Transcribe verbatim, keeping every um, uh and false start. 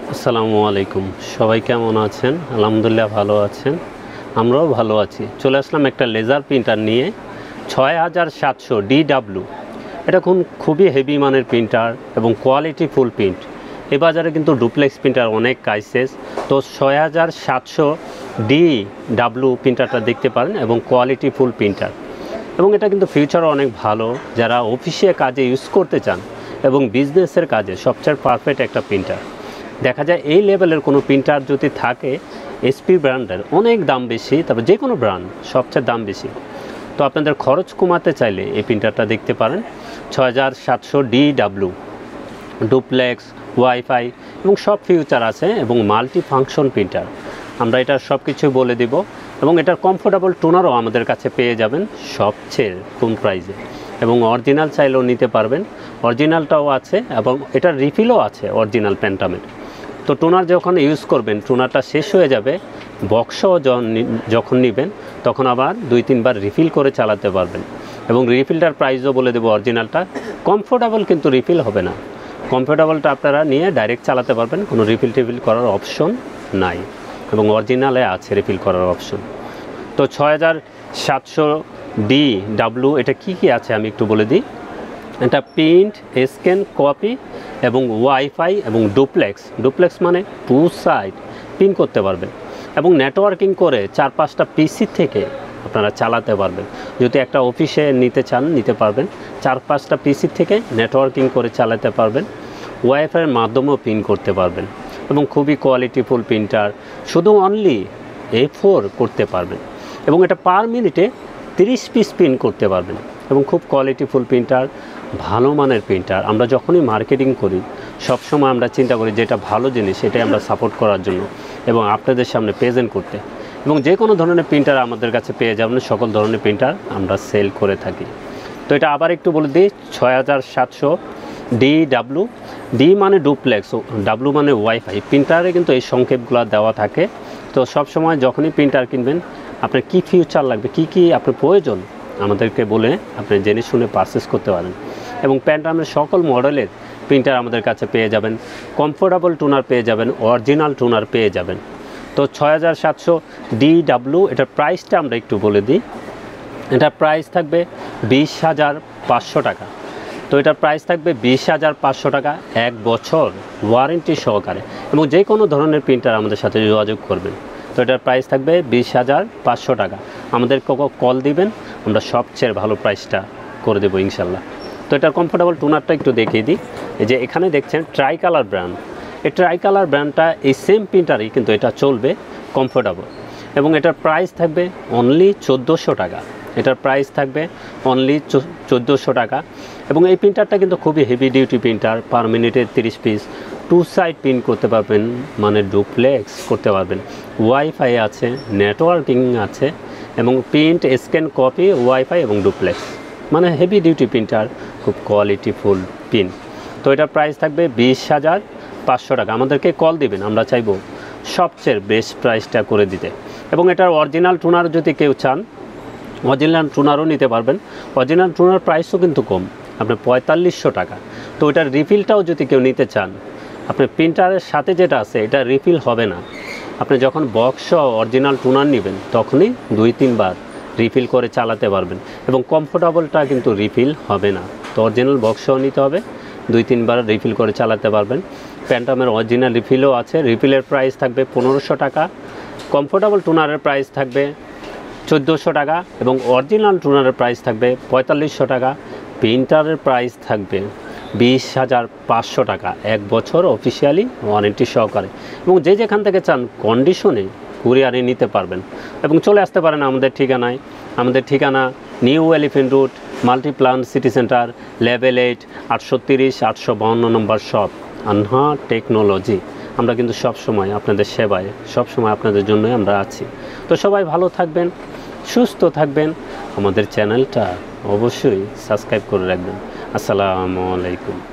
আসসালামু আলাইকুম। সবাই কেমন আছেন? আলহামদুলিল্লাহ ভালো আছেন, আমরাও ভালো আছি। চলে আসলাম একটা লেজার প্রিন্টার নিয়ে, ছয় হাজার সাতশো ডি ডাব্লিউ। এটা খুব খুবই হেভি মানের প্রিন্টার এবং কোয়ালিটি ফুল প্রিন্ট। এ বাজারে কিন্তু ডুপ্লেক্স প্রিন্টার অনেক কাইসেস, তো ছয় হাজার সাতশো ডি ডাব্লিউ প্রিন্টারটা দেখতে পারেন এবং কোয়ালিটি ফুল প্রিন্টার, এবং এটা কিন্তু ফিউচারও অনেক ভালো। যারা অফিসে কাজে ইউজ করতে চান এবং বিজনেসের কাজে সবচেয়ে পারফেক্ট একটা প্রিন্টার। দেখা যায় এই লেভেলের কোনো প্রিন্টার যদি থাকে এসপি ব্র্যান্ডের, অনেক দাম বেশি, তবে যে কোনো ব্র্যান্ড সবচেয়ে দাম বেশি। তো আপনাদের খরচ কমাতে চাইলে এই প্রিন্টারটা দেখতে পারেন, ছয় হাজার সাতশো ডি ডাব্লিউ, ডুপ্লেক্স, ওয়াইফাই এবং সব ফিউচার আছে এবং মাল্টি ফাংশন প্রিন্টার। আমরা এটা সব কিছু বলে দিব, এবং এটার কমফোর্টেবল টোনারও আমাদের কাছে পেয়ে যাবেন সবচেয়ে কম প্রাইসে, এবং অরিজিনাল চাইলেও নিতে পারবেন। অরিজিনালটাও আছে এবং এটার রিফিলও আছে অরিজিনাল প্যান্টামের। তো টোনার যখন ইউজ করবেন, টোনারটা শেষ হয়ে যাবে, বক্সও যখন নেবেন তখন আবার দুই তিনবার রিফিল করে চালাতে পারবেন। এবং রিফিলটার প্রাইসও বলে দেবো। অরিজিনালটা কমফোর্টেবল, কিন্তু রিফিল হবে না। কমফোর্টেবলটা আপনারা নিয়ে ডাইরেক্ট চালাতে পারবেন, কোনো রিফিল টিফিল করার অপশন নাই, এবং অরিজিনালে আছে রিফিল করার অপশন। তো ছয় হাজার সাতশো ডি ডাব্লিউ এটা কী কী আছে আমি একটু বলে দিই। এটা প্রিন্ট, স্ক্যান, কপি এবং ওয়াইফাই এবং ডুপ্লেক্স। ডুপ্লেক্স মানে টু সাইড প্রিন্ট করতে পারবেন, এবং নেটওয়ার্কিং করে চার পাঁচটা পিসি থেকে আপনারা চালাতে পারবেন। যদি একটা অফিসে নিতে চান নিতে পারবেন, চার পাঁচটা পিসি থেকে নেটওয়ার্কিং করে চালাতে পারবেন। ওয়াইফাইয়ের মাধ্যমেও প্রিন্ট করতে পারবেন, এবং খুবই কোয়ালিটিফুল প্রিন্টার। শুধু অনলি এ ফোর করতে পারবেন, এবং এটা পার মিনিটে তিরিশ পিস প্রিন্ট করতে পারবেন, এবং খুব কোয়ালিটিফুল প্রিন্টার, ভালো মানের প্রিন্টার। আমরা যখনই মার্কেটিং করি সবসময় আমরা চিন্তা করি যেটা ভালো জিনিস সেটাই আমরা সাপোর্ট করার জন্য এবং আপনাদের সামনে প্রেজেন্ট করতে। এবং যে কোনো ধরনের প্রিন্টার আমাদের কাছে পেয়ে যাবেন, সকল ধরনের প্রিন্টার আমরা সেল করে থাকি। তো এটা আবার একটু বলে দিই, ছয় হাজার সাতশো ডি ডাব্লিউ। ডি মানে ডুপ্লেক্স, ডাব্লিউ মানে ওয়াইফাই। প্রিন্টারে কিন্তু এই সংক্ষেপগুলো দেওয়া থাকে। তো সবসময় যখনই প্রিন্টার কিনবেন, আপনার কী ফিউচার লাগবে, কি কি আপনার প্রয়োজন আমাদেরকে বলে আপনি জেনে শুনে পারচেস করতে পারেন। এবং প্যান্টামের সকল মডেলের প্রিন্টার আমাদের কাছে পেয়ে যাবেন। কমফোর্টেবল টোনার পেয়ে যাবেন, অরিজিনাল টোনার পেয়ে যাবেন। তো ছয় হাজার সাতশো ডি ডাব্লিউ এটার প্রাইসটা আমরা একটু বলে দিই। এটার প্রাইস থাকবে বিশ হাজার পাঁচশো টাকা। তো এটার প্রাইস থাকবে বিশ হাজার পাঁচশো টাকা, এক বছর ওয়ারেন্টি সহকারে, এবং যে কোনো ধরনের প্রিন্টার আমাদের সাথে যোগাযোগ করবেন। তো এটার প্রাইস থাকবে বিশ হাজার পাঁচশো টাকা। আমাদেরকে কল দিবেন, আমরা সবচেয়ে ভালো প্রাইসটা করে দেবো ইনশাল্লাহ। তো এটার কমফোর্টেবল টোনারটা একটু দেখিয়ে দিই। এই যে এখানে দেখছেন ট্রাই কালার ব্র্যান্ড। এই ট্রাই কালার ব্র্যান্ডটা এই সেম প্রিন্টারই, কিন্তু এটা চলবে কমফোর্টেবল, এবং এটার প্রাইস থাকবে অনলি চোদ্দোশো টাকা। এটার প্রাইস থাকবে অনলি চোদ্দোশো টাকা। এবং এই প্রিন্টারটা কিন্তু খুবই হেভি ডিউটি প্রিন্টার। পার মিনিটে তিরিশ পিস টু সাইড প্রিন্ট করতে পারবেন, মানে ডুপ্লেক্স করতে পারবেন। ওয়াইফাই আছে, নেটওয়ার্কিং আছে, এবং প্রিন্ট, স্ক্যান, কপি, ওয়াইফাই এবং ডুপ্লেক্স, মানে হেভি ডিউটি প্রিন্টার, খুব কোয়ালিটিফুল প্রিন্ট। তো এটার প্রাইস থাকবে বিশ হাজার পাঁচশো টাকা। আমাদেরকে কল দিবেন, আমরা চাইবো সবচেয়ে বেস্ট প্রাইসটা করে দিতে। এবং এটার অরিজিনাল টোনার যদি কেউ চান, অরিজিনাল টোনারও নিতে পারবেন। অরিজিনাল টোনার প্রাইসও কিন্তু কম, আপনার পঁয়তাল্লিশশো টাকা। তো এটার রিফিলটাও যদি কেউ নিতে চান, আপনার প্রিন্টারের সাথে যেটা আছে এটা রিফিল হবে না। আপনি যখন বক্স অরিজিনাল টোনার নেবেন তখনই দুই তিনবার রিফিল করে চালাতে পারবেন, এবং কমফোর্টেবলটা কিন্তু রিফিল হবে না। তো অরিজিনাল বক্সও নিতে হবে, দুই তিনবার রিফিল করে চালাতে পারবেন। প্যান্টামের অরিজিনাল রিফিলও আছে। রিফিলের প্রাইস থাকবে পনেরোশো টাকা, কমফোর্টেবল টোনারের প্রাইস থাকবে চোদ্দোশো টাকা, এবং অরিজিনাল টোনারের প্রাইস থাকবে পঁয়তাল্লিশশো টাকা। প্রিন্টারের প্রাইস থাকবে বিশ হাজার পাঁচশো টাকা, এক বছর অফিসিয়ালি ওয়ারেন্টি সহকারে। এবং যে যেখান থেকে চান কন্ডিশনে কুরিয়ারে নিতে পারবেন, এবং চলে আসতে পারেন আমাদের ঠিকানায়। আমাদের ঠিকানা New Elephant Road, Multiplan City Centre, level eight, আটশো তিরিশ আটশো বাউন্ন নম্বর শপ, আনহা টেকনোলজি। আমরা কিন্তু সবসময় আপনাদের সেবায়, সবসময় আপনাদের জন্যই আমরা আছি। তো সবাই ভালো থাকবেন, সুস্থ থাকবেন, আমাদের চ্যানেলটা অবশ্যই সাবস্ক্রাইব করে রাখবেন। আসসালামু আলাইকুম।